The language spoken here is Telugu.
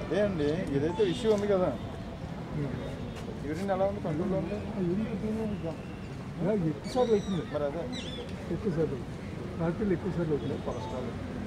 అదే అండి ఏదైతే ఇష్యూ ఉంది కదా యూరిన్ ఎలా ఉంది కంట్రోల్లో ఉంది ఎక్కువ సార్లు అవుతుంది మరి అదే ఎక్కువ సార్లు రాత్రిలో ఎక్కువ సార్లు అవుతుంది కొలెస్ట్రాల్